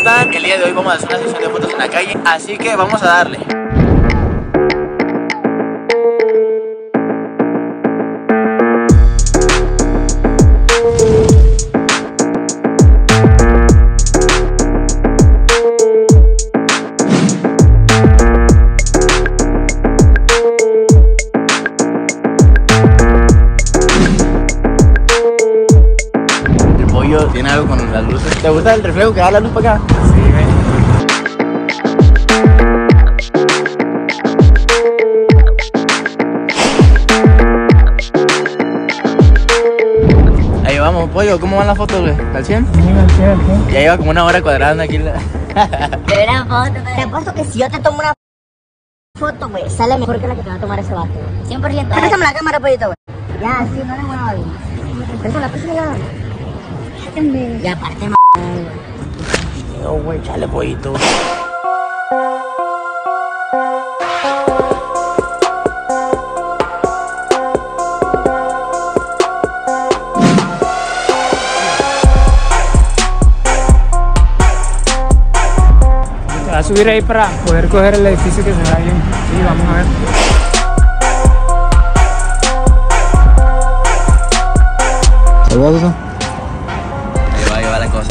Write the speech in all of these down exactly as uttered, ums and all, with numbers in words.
están? El día de hoy vamos a hacer una sesión de fotos en la calle, así que vamos a darle. Tiene algo con las luces. ¿Te gusta el reflejo que da la luz para acá? Sí, güey. Ahí vamos, pollo. ¿Cómo van las fotos, güey? ¿Al cien? Sí, al cien, al cien. Ya lleva como una hora cuadrada aquí. La... Pero la foto, te apuesto que si yo te tomo una foto, güey, sale mejor que la que te va a tomar ese vato. cien por ciento. Préstame la cámara, pollito, güey. Ya, sí, no le muevas bien. Préstame la pérdida. Ya, aparte, m***. No, güey, chale, pollito. Se va a subir ahí para poder coger el edificio que se vea bien. Sí, vamos a ver. ¿Saludos eso? Ahí va, ahí va la cosa.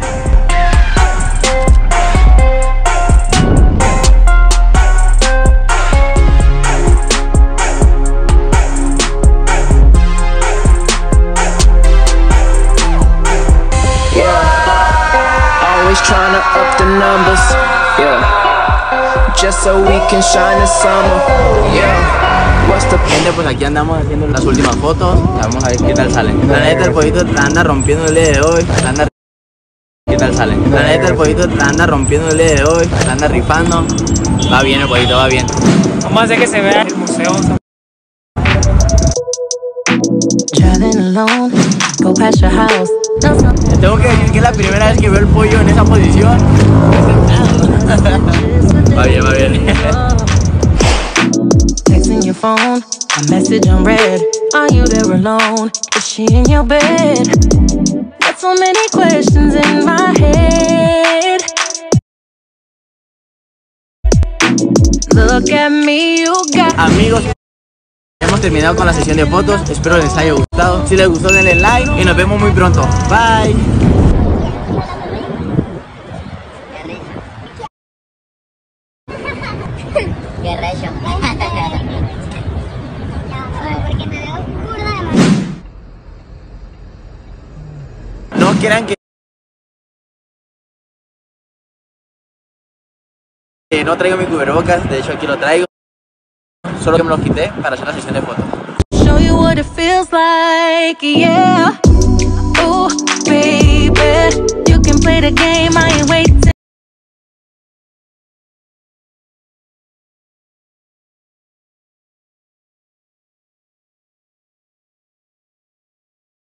Always trying to up the numbers, yeah. Just so we can shine the summer, yeah. What's the Gente, pues aquí andamos haciendo las últimas fotos. Vamos a ver qué tal salen. La neta, el pollito la anda rompiendo el día de hoy. La anda... ¿Qué tal salen? La neta, el pollito la anda rompiendo el día de hoy. La anda rifando. Va bien el pollito, va bien. Vamos a hacer que se vea el museo. Driving alone, go past your house. Te tengo que decir que es la primera vez que veo el pollo en esa posición. Va bien, va bien. Texting your phone, a message on red. Are you there alone? Is she in your bed? Got so many questions in my head. Look at me, you got. Amigos, hemos terminado con la sesión de fotos. Espero les haya gustado. Si les gustó, denle like y nos vemos muy pronto. Bye. Qué recho. Porque me veo burda de mal. No quieran que que no traigo mi cubrebocas. De hecho, aquí lo traigo. Solo que me lo quité para hacer la sesión de fotos. Show you what it feels like, yeah. Ooh, baby, you can play the game, I ain't waiting.